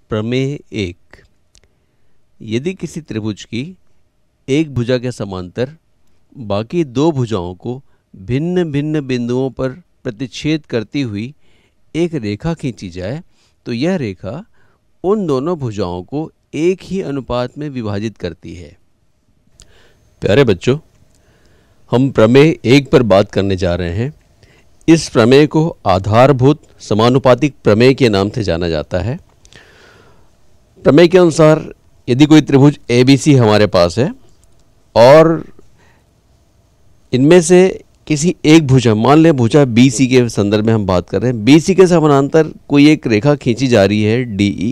प्रमेय एक। यदि किसी त्रिभुज की एक भुजा के समांतर बाकी दो भुजाओं को भिन्न भिन्न बिंदुओं पर प्रतिच्छेद करती हुई एक रेखा खींची जाए तो यह रेखा उन दोनों भुजाओं को एक ही अनुपात में विभाजित करती है। प्यारे बच्चों, हम प्रमेय एक पर बात करने जा रहे हैं। इस प्रमेय को आधारभूत समानुपातिक प्रमेय के नाम से जाना जाता है। प्रमेय के अनुसार यदि कोई त्रिभुज ABC हमारे पास है और इनमें से किसी एक भुजा, मान लें भुजा BC के संदर्भ में हम बात कर रहे हैं, BC के समानांतर कोई एक रेखा खींची जा रही है DE,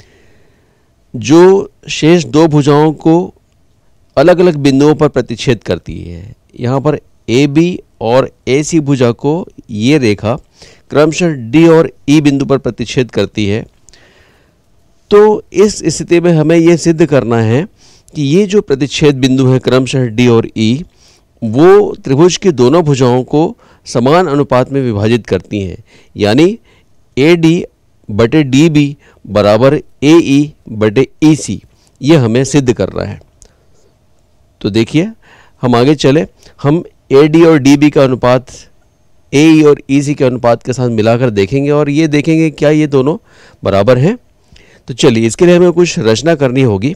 जो शेष दो भुजाओं को अलग अलग बिंदुओं पर प्रतिच्छेद करती है। यहाँ पर AB और AC भुजा को ये रेखा क्रमशः D और E बिंदु पर प्रतिच्छेद करती है। तो इस स्थिति में हमें यह सिद्ध करना है कि ये जो प्रतिच्छेद बिंदु है क्रमशः D और E, वो त्रिभुज की दोनों भुजाओं को समान अनुपात में विभाजित करती हैं, यानी AD बटे DB बराबर AE बटे EC। ये हमें सिद्ध करना है। तो देखिए, हम आगे चले, हम AD और DB का अनुपात AE और EC के अनुपात के साथ मिलाकर देखेंगे और ये देखेंगे क्या ये दोनों बराबर हैं। तो चलिए, इसके लिए हमें कुछ रचना करनी होगी।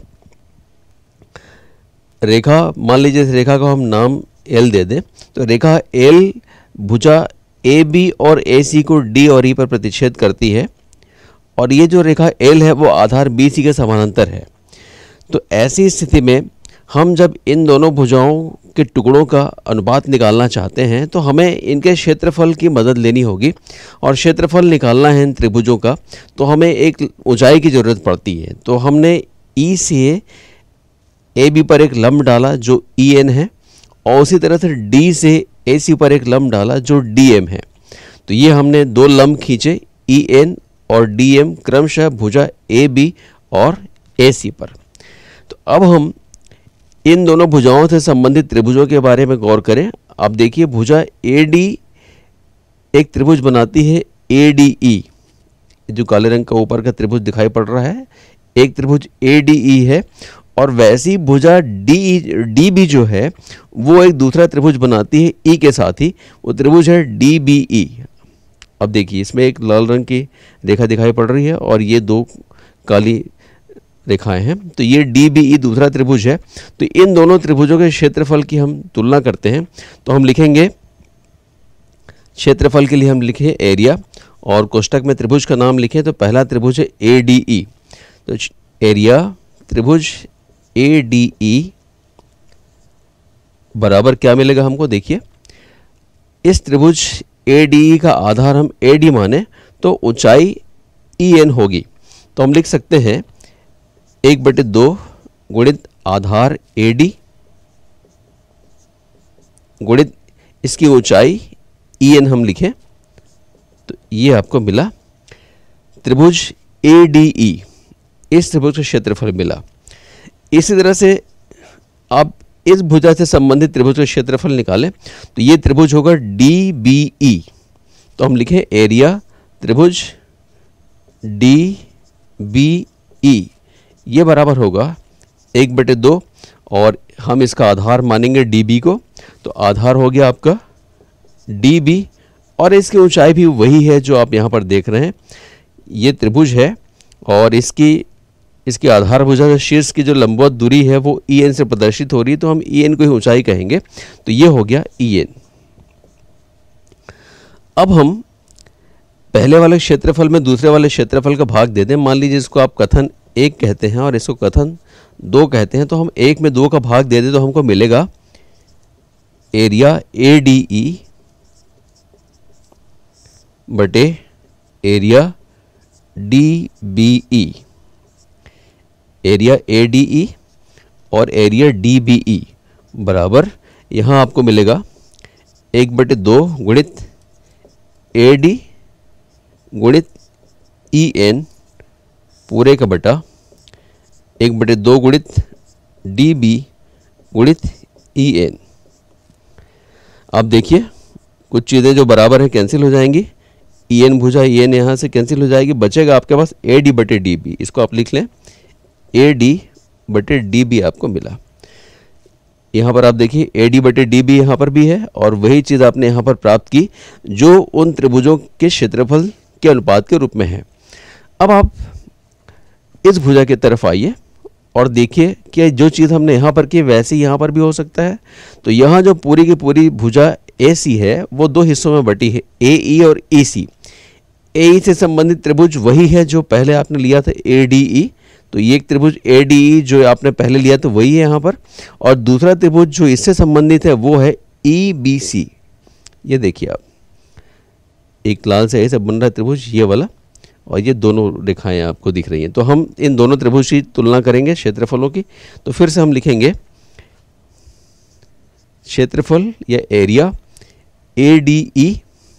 रेखा, मान लीजिए इस रेखा को हम नाम L दे दें। तो रेखा L भुजा AB और AC को D और E पर प्रतिच्छेद करती है और ये जो रेखा L है वो आधार BC के समानांतर है। तो ऐसी स्थिति में हम जब इन दोनों भुजाओं के टुकड़ों का अनुपात निकालना चाहते हैं तो हमें इनके क्षेत्रफल की मदद लेनी होगी और क्षेत्रफल निकालना है इन त्रिभुजों का, तो हमें एक ऊंचाई की ज़रूरत पड़ती है। तो हमने E से AB पर एक लंब डाला जो EN है और उसी तरह से D से AC पर एक लंब डाला जो DM है। तो ये हमने दो लंब खींचे EN और DM क्रमशः भुजा AB और AC पर। तो अब हम इन दोनों भुजाओं से संबंधित त्रिभुजों के बारे में गौर करें। आप देखिए, भुजा AD एक त्रिभुज बनाती है ADE, जो काले रंग का ऊपर का त्रिभुज दिखाई पड़ रहा है, एक त्रिभुज ADE है। और वैसी भुजा DB जो है वो एक दूसरा त्रिभुज बनाती है E के साथ ही, वो त्रिभुज है DBE। अब देखिए, इसमें एक लाल रंग की रेखा दिखाई पड़ रही है और ये दो काली रेखाएं हैं। तो ये DBE दूसरा त्रिभुज है। तो इन दोनों त्रिभुजों के क्षेत्रफल की हम तुलना करते हैं। तो हम लिखेंगे, क्षेत्रफल के लिए हम लिखें एरिया और कोष्टक में त्रिभुज का नाम लिखें। तो पहला त्रिभुज है ADE। तो एरिया त्रिभुज ADE बराबर क्या मिलेगा हमको, देखिए, इस त्रिभुज ADE का आधार हम AD माने तो ऊंचाई EN होगी। तो हम लिख सकते हैं 1/2 गुणित आधार AD गुणित इसकी ऊंचाई EN हम लिखें। तो ये आपको मिला त्रिभुज ADE, इस त्रिभुज का क्षेत्रफल मिला। इसी तरह से आप इस भुजा से संबंधित त्रिभुज का क्षेत्रफल निकालें तो ये त्रिभुज होगा DBE। तो हम लिखें एरिया त्रिभुज DBE, ये बराबर होगा 1/2 और हम इसका आधार मानेंगे DB को। तो आधार हो गया आपका DB और इसकी ऊंचाई भी वही है जो आप यहाँ पर देख रहे हैं। ये त्रिभुज है और इसकी आधार भुजा जो शीर्ष की जो लंबवत दूरी है वो EN से प्रदर्शित हो रही है, तो हम EN को ही ऊंचाई कहेंगे। तो ये हो गया EN। अब हम पहले वाले क्षेत्रफल में दूसरे वाले क्षेत्रफल का भाग दे दें। मान लीजिए इसको आप कथन 1 कहते हैं और इसको कथन 2 कहते हैं। तो हम 1 में 2 का भाग दे दें तो हमको मिलेगा एरिया ADE बटे एरिया DBE। एरिया ADE और एरिया DBE बराबर, यहाँ आपको मिलेगा 1/2 गुणित AD गुणित EN पूरे का बटा 1/2 गुणित DB गुणित EN। अब देखिए, कुछ चीज़ें जो बराबर हैं कैंसिल हो जाएंगी। ई एन भुजा, ई एन यहाँ से कैंसिल हो जाएगी, बचेगा आपके पास ए डी बटे डी बी। इसको आप लिख लें, ए डी बटे डी बी आपको मिला। यहाँ पर आप देखिए ए डी बटे डी बी यहाँ पर भी है, और वही चीज़ आपने यहाँ पर प्राप्त की जो उन त्रिभुजों के क्षेत्रफल के अनुपात के रूप में है। अब आप इस भुजा की तरफ आइए और देखिए कि जो चीज़ हमने यहाँ पर की वैसे ही यहाँ पर भी हो सकता है। तो यहाँ जो पूरी की पूरी भुजा ए सी है वो दो हिस्सों में बटी है, ए ई और ई सी। ए ई से संबंधित त्रिभुज वही है जो पहले आपने लिया था ए डी ई, तो ये एक त्रिभुज ए डी ई जो आपने पहले लिया तो वही है यहाँ पर, और दूसरा त्रिभुज जो इससे संबंधित है वो है ई बी सी। ये देखिए आप, एक लाल से ऐसे बन रहा है त्रिभुज ये वाला, और ये दोनों रेखाएं आपको दिख रही हैं। तो हम इन दोनों त्रिभुज की तुलना करेंगे क्षेत्रफलों की। तो फिर से हम लिखेंगे क्षेत्रफल या एरिया ए डी ई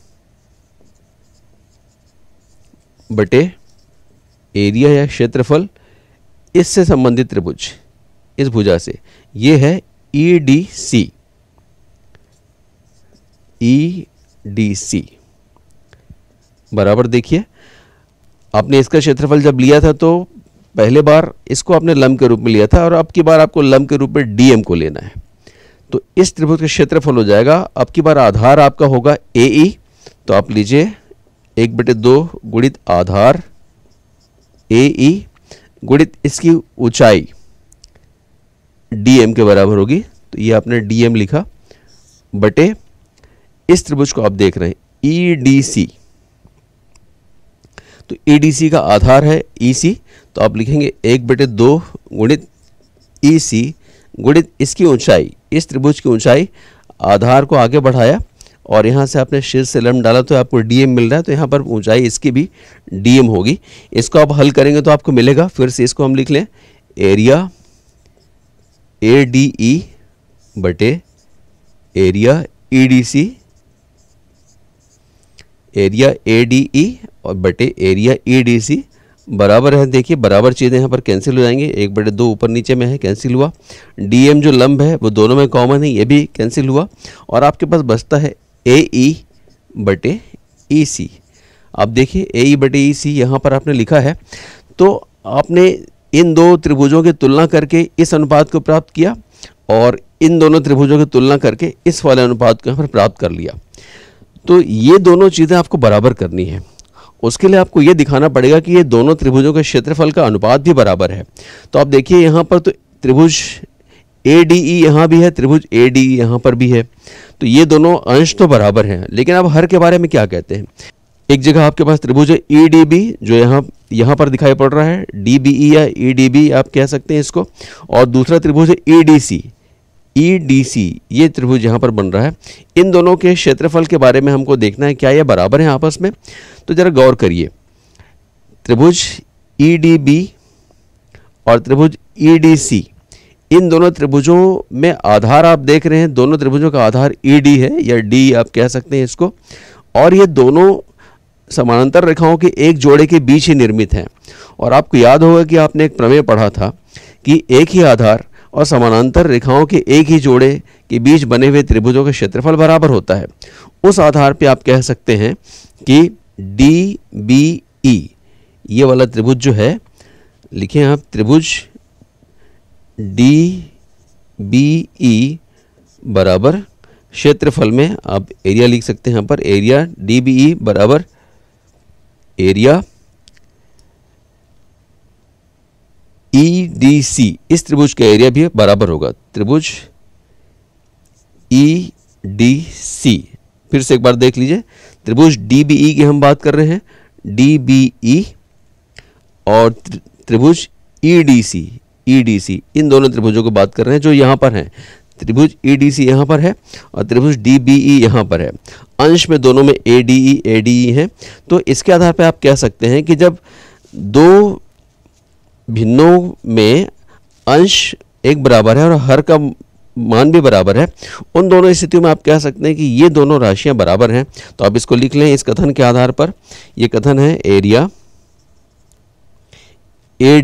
बटे एरिया या क्षेत्रफल इससे संबंधित त्रिभुज, इस भुजा से, ये है ई डी सी। ई डी सी बराबर, देखिए आपने इसका क्षेत्रफल जब लिया था तो पहले बार इसको आपने लंब के रूप में लिया था, और अब की बार आपको लंब के रूप में डीएम को लेना है। तो इस त्रिभुज का क्षेत्रफल हो जाएगा, अब की बार आधार आपका होगा ए ई, तो आप लीजिए 1/2 गुणित आधार ए ई गुणित इसकी ऊंचाई डीएम के बराबर होगी। तो ये आपने डीएम लिखा बटे इस त्रिभुज को आप देख रहे हैं ई डी सी। तो ई डी सी का आधार है ई सी, तो आप लिखेंगे 1/2 गुणित ई सी गुणित इसकी ऊंचाई, इस त्रिभुज की ऊंचाई, आधार को आगे बढ़ाया और यहाँ से आपने शीर्ष से लंब डाला तो आपको डीएम मिल रहा है। तो यहाँ पर ऊंचाई इसकी भी डीएम होगी। इसको आप हल करेंगे तो आपको मिलेगा, फिर से इसको हम लिख लें, एरिया ए डी ई बटे area E D C, area A D E और बटे एरिया ई डी सी बराबर है। देखिए बराबर चीज़ें यहाँ पर कैंसिल हो जाएंगे, 1/2 ऊपर नीचे में है, कैंसिल हुआ। डीएम जो लंब है वो दोनों में कॉमन है, ये भी कैंसिल हुआ, और आपके पास बचता है ए ई बटे ई सी। आप देखिए ए ई बटे ई सी यहाँ पर आपने लिखा है। तो आपने इन दो त्रिभुजों की तुलना करके इस अनुपात को प्राप्त किया, और इन दोनों त्रिभुजों की तुलना करके इस वाले अनुपात को यहाँ पर प्राप्त कर लिया। तो ये दोनों चीज़ें आपको बराबर करनी है। उसके लिए आपको ये दिखाना पड़ेगा कि ये दोनों त्रिभुजों के क्षेत्रफल का अनुपात भी बराबर है। तो आप देखिए यहाँ पर तो त्रिभुज ए डी ई यहाँ भी है, त्रिभुज ए डी ई यहाँ पर भी है, तो ये दोनों अंश तो बराबर हैं। लेकिन अब हर के बारे में क्या कहते हैं, एक जगह आपके पास त्रिभुज है ई डी बी जो यहाँ पर दिखाई पड़ रहा है, डी बी ई या ई डी बी आप कह सकते हैं इसको, और दूसरा त्रिभुज है ई डी सी, ई डी सी, ये त्रिभुज यहाँ पर बन रहा है। इन दोनों के क्षेत्रफल के बारे में हमको देखना है, क्या ये बराबर हैं आपस में। तो जरा गौर करिए, त्रिभुज ई डी बी और त्रिभुज ई डी सी, इन दोनों त्रिभुजों में आधार आप देख रहे हैं, दोनों त्रिभुजों का आधार ई डी है या डी आप कह सकते हैं इसको, और ये दोनों समानांतर रेखाओं के एक जोड़े के बीच ही निर्मित हैं। और आपको याद होगा कि आपने एक प्रमेय पढ़ा था कि एक ही आधार और समानांतर रेखाओं के एक ही जोड़े के बीच बने हुए त्रिभुजों का क्षेत्रफल बराबर होता है। उस आधार पे आप कह सकते हैं कि डी बी ई, ये वाला त्रिभुज जो है, लिखें आप त्रिभुज डी बी ई बराबर क्षेत्रफल में आप एरिया लिख सकते हैं यहाँ पर, एरिया डी बी ई बराबर एरिया ई डी सी, इस त्रिभुज का एरिया भी बराबर होगा त्रिभुज ई डी सी। फिर से एक बार देख लीजिए, त्रिभुज डी बी ई की हम बात कर रहे हैं, डी बी ई, और त्रिभुज ई डी सी, ई डी सी, इन दोनों त्रिभुजों की बात कर रहे हैं जो यहाँ पर हैं। त्रिभुज ई डी सी यहाँ पर है और त्रिभुज डी बी ई यहाँ पर है। अंश में दोनों में ए डी ई है। तो इसके आधार पर आप कह सकते हैं कि जब दो भिन्नों में अंश एक बराबर है और हर का मान भी बराबर है, उन दोनों स्थितियों में आप कह सकते हैं कि ये दोनों राशियां बराबर हैं। तो आप इसको लिख लें इस कथन के आधार पर। ये कथन है एरिया ए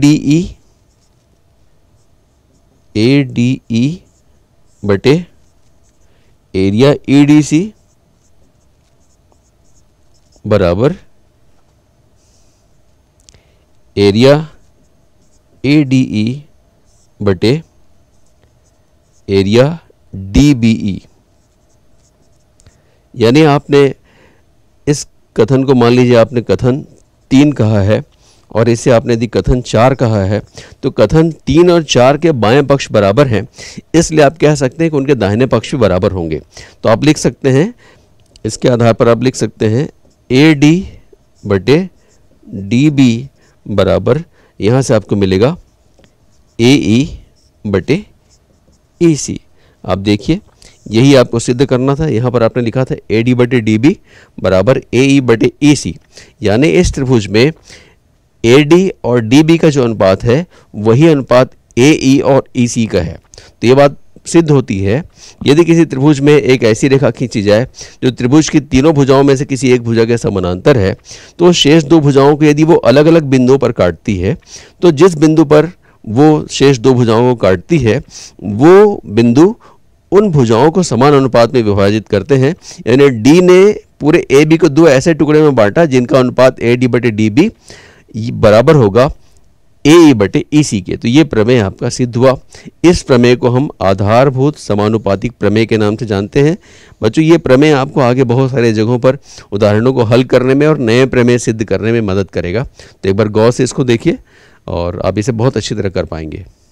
डी ई बटे एरिया ई डी सी बराबर एरिया ADE बटे एरिया DBE। यानी आपने इस कथन को, मान लीजिए आपने कथन 3 कहा है और इसे आपने यदि कथन 4 कहा है, तो कथन 3 और 4 के बाएं पक्ष बराबर हैं, इसलिए आप कह सकते हैं कि उनके दाहिने पक्ष भी बराबर होंगे। तो आप लिख सकते हैं, इसके आधार पर आप लिख सकते हैं AD बटे DB बराबर, यहाँ से आपको मिलेगा AE बटे EC। आप देखिए, यही आपको सिद्ध करना था। यहाँ पर आपने लिखा था AD बटे DB बराबर AE बटे EC, यानी इस त्रिभुज में AD और DB का जो अनुपात है वही अनुपात AE और EC का है। तो ये बात सिद्ध होती है, यदि किसी त्रिभुज में एक ऐसी रेखा खींची जाए जो त्रिभुज की तीनों भुजाओं में से किसी एक भुजा के समानांतर है, तो शेष 2 भुजाओं को यदि वो अलग अलग बिंदुओं पर काटती है, तो जिस बिंदु पर वो शेष 2 भुजाओं को काटती है वो बिंदु उन भुजाओं को समान अनुपात में विभाजित करते हैं। यानी D ने पूरे AB को 2 ऐसे टुकड़े में बांटा जिनका अनुपात AD बटे DB बराबर होगा AE बटे EC के। तो ये प्रमेय आपका सिद्ध हुआ। इस प्रमेय को हम आधारभूत समानुपातिक प्रमेय के नाम से जानते हैं। बच्चों, ये प्रमेय आपको आगे बहुत सारे जगहों पर उदाहरणों को हल करने में और नए प्रमेय सिद्ध करने में मदद करेगा। तो एक बार गौर से इसको देखिए और आप इसे बहुत अच्छी तरह कर पाएंगे।